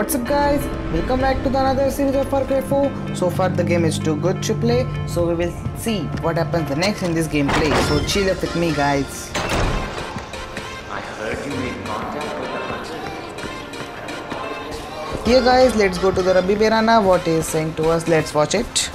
What's up guys, welcome back to the another series of Far Cry 4. So far the game is too good to play, so we will see what happens next in this gameplay. So chill up with me guys. I heard you made contact with the hunter. Here guys, let's go to the Rabi Berana. What he is saying to us, let's watch it.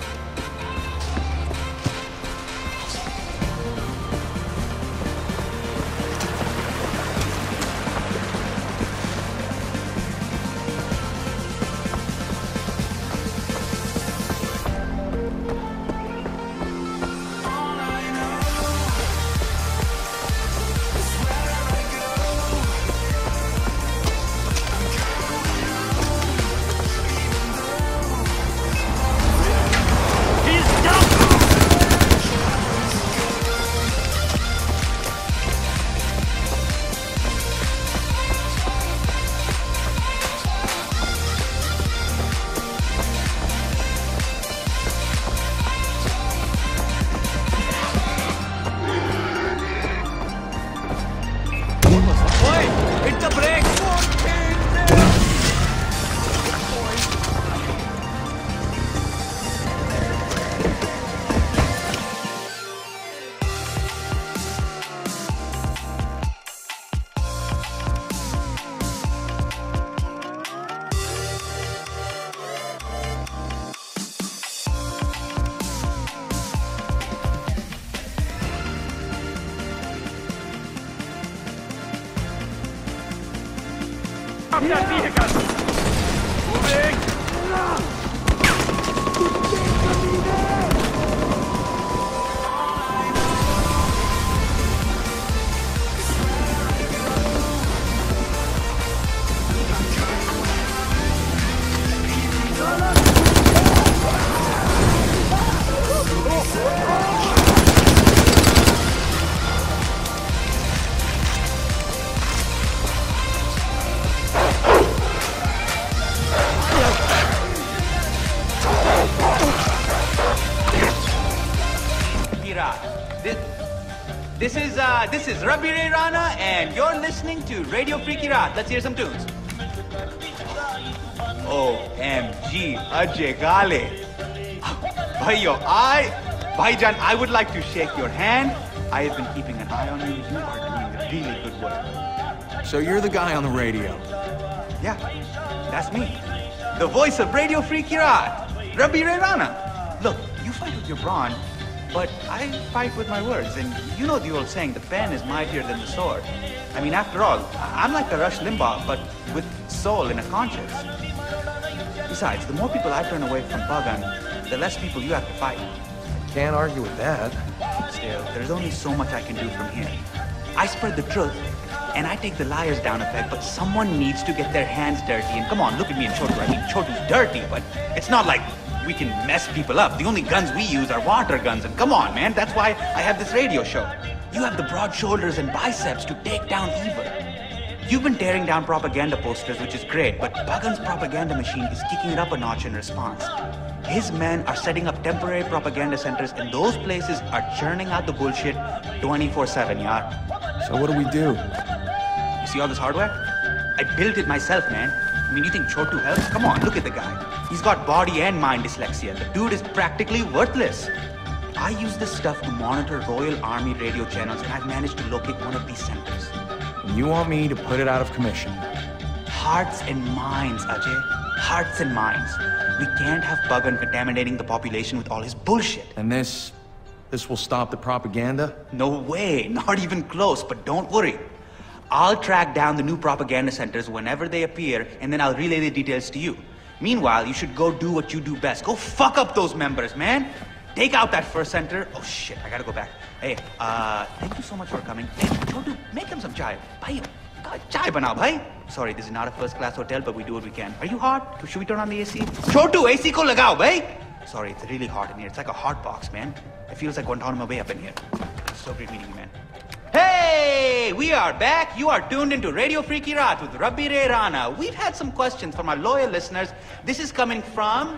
Stop that vehicle! Moving! This is Rabi Ray Rana, and you're listening to Radio Free Kirat. Let's hear some tunes. OMG, Ajay Gale. Bhaijan, I would like to shake your hand. I have been keeping an eye on you. You are doing really good work. So you're the guy on the radio? Yeah, that's me. The voice of Radio Free Kirat, Rabi Ray Rana. Look, you fight with your brawn, but I fight with my words, and you know the old saying, the pen is mightier than the sword. I mean, after all, I'm like a Rush Limbaugh, but with soul and a conscience. Besides, the more people I turn away from Bagan, the less people you have to fight. Can't argue with that. Still, there's only so much I can do from here. I spread the truth, and I take the liars down a peg, but someone needs to get their hands dirty. And come on, look at me and Chotu. I mean, Chotu's dirty, but it's not like we can mess people up. The only guns we use are water guns, and come on, man, that's why I have this radio show. You have the broad shoulders and biceps to take down evil. You've been tearing down propaganda posters, which is great, but Bagan's propaganda machine is kicking it up a notch in response. His men are setting up temporary propaganda centers, and those places are churning out the bullshit 24/7, yaar. So what do we do? You see all this hardware? I built it myself, man. I mean, you think Chotu helps? Come on, look at the guy. He's got body and mind dyslexia. The dude is practically worthless. I use this stuff to monitor Royal Army radio channels, and I've managed to locate one of these centers. And you want me to put it out of commission? Hearts and minds, Ajay. Hearts and minds. We can't have Bagan contaminating the population with all his bullshit. And this will stop the propaganda? No way, not even close, but don't worry. I'll track down the new propaganda centers whenever they appear, and then I'll relay the details to you. Meanwhile, you should go do what you do best. Go fuck up those members, man. Take out that first center. Oh shit, I gotta go back. Hey, thank you so much for coming. Hey, Chotu, make him some chai. Bhai, chai banao, bhai. Sorry, this is not a first-class hotel, but we do what we can. Are you hot? Should we turn on the AC? Chotu, AC ko lagao, bhai. Sorry, it's really hot in here. It's like a hot box, man. It feels like Guantanamo Bay up in here. It's so great meeting you, man. Hey, we are back. You are tuned into Radio Free Kirat with Rabi Ray Rana. We've had some questions from our loyal listeners. This is coming from,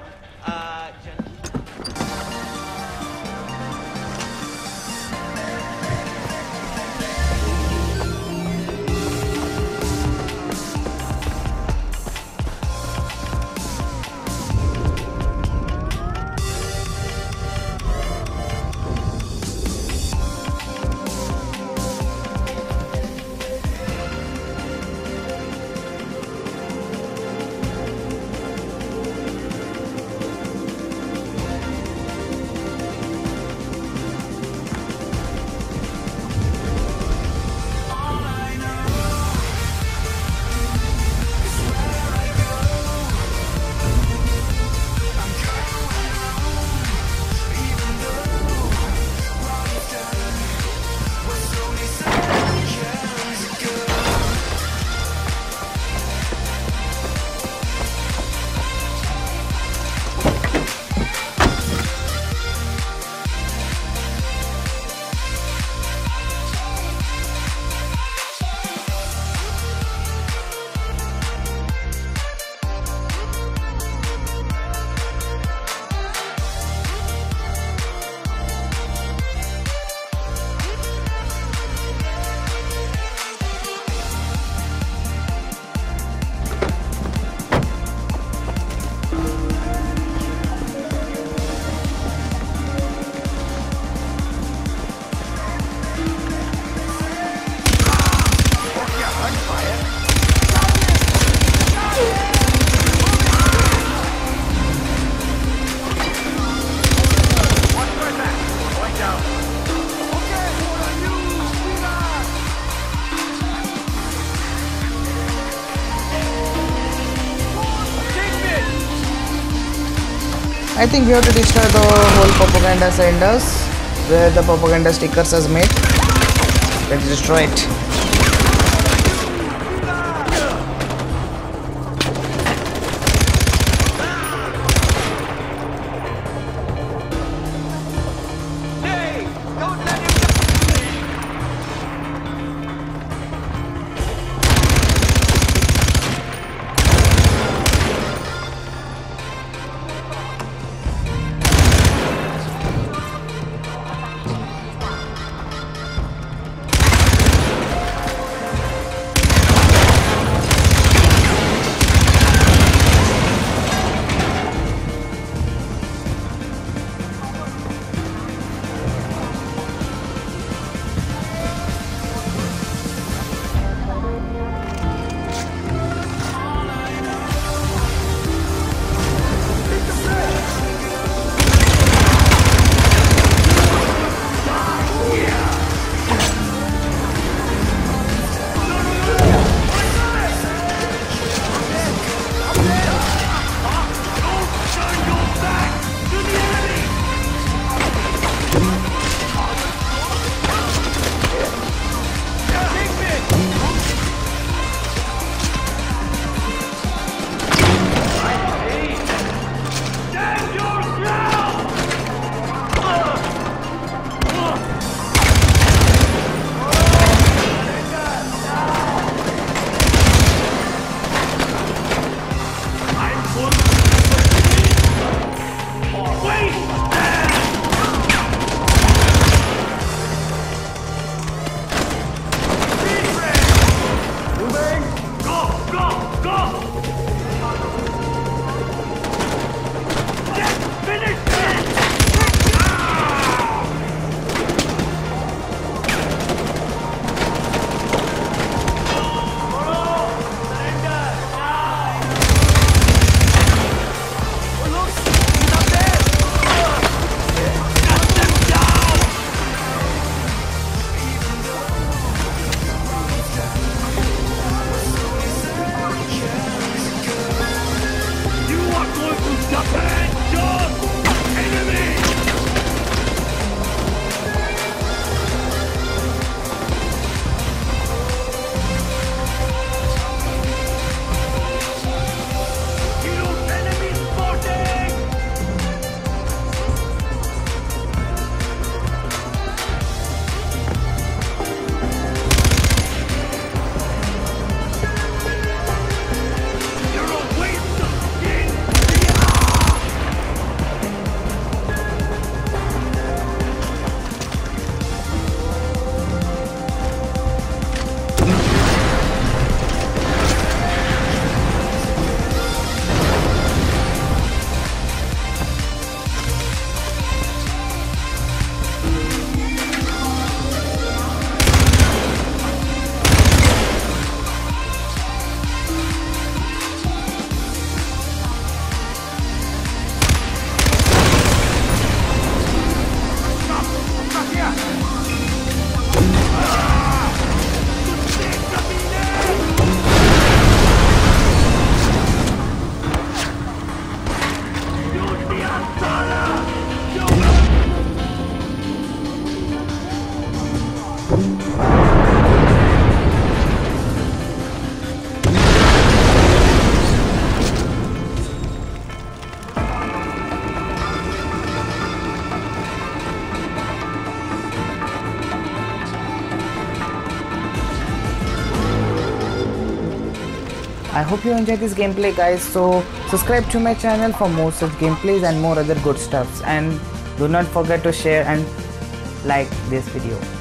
I think we have to destroy the whole propaganda centers where the propaganda stickers is made. Let's destroy it. I hope you enjoyed this gameplay, guys. So subscribe to my channel for more such gameplays and more other good stuffs, and do not forget to share and like this video.